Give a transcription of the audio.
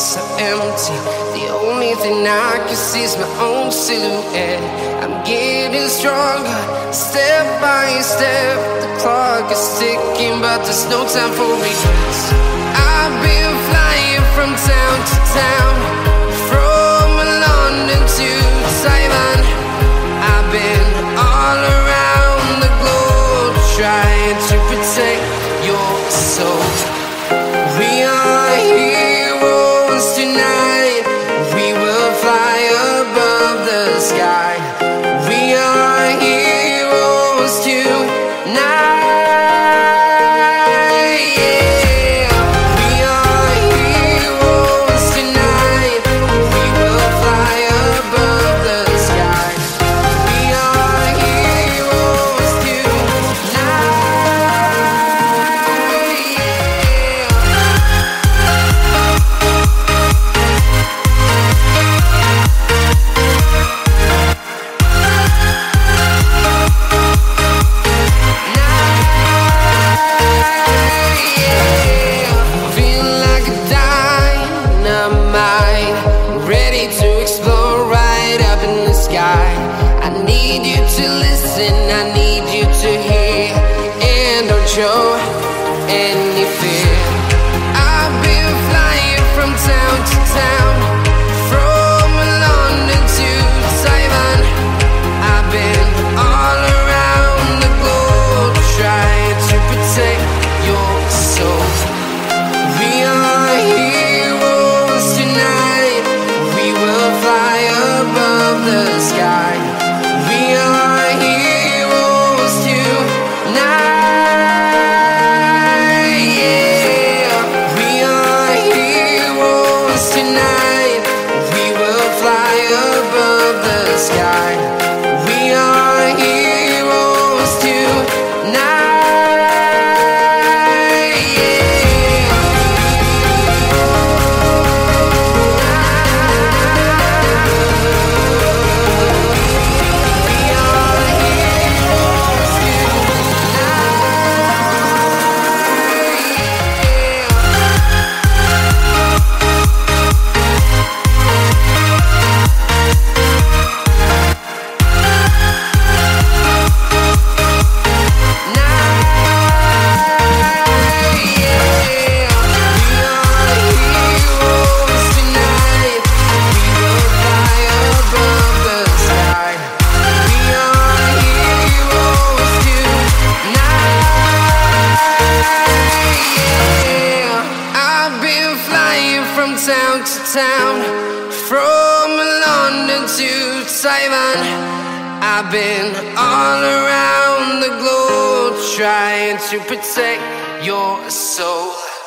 so empty. The only thing I can see is my own silhouette. I'm getting stronger, step by step. The clock is ticking, but there's no time for regrets. I've been flying from town to town, from London to Taiwan. I've been all around the globe, trying to protect your soul. We are heroes tonight. We will fly above the sky. We are heroes tonight. Yeah. We are heroes tonight. We will fly above the sky. We are heroes tonight. I need you to listen, I need you to hear, and don't show any fear. I've been flying from town to town, from London to Taiwan. I've been all around the globe, trying to protect your soul. We are heroes tonight. We will fly above the sky. We are heroes tonight. Yeah. We are heroes tonight. We will fly above the sky. We are heroes tonight. From town to town, from London to Taiwan. I've been all around the globe, trying to protect your soul.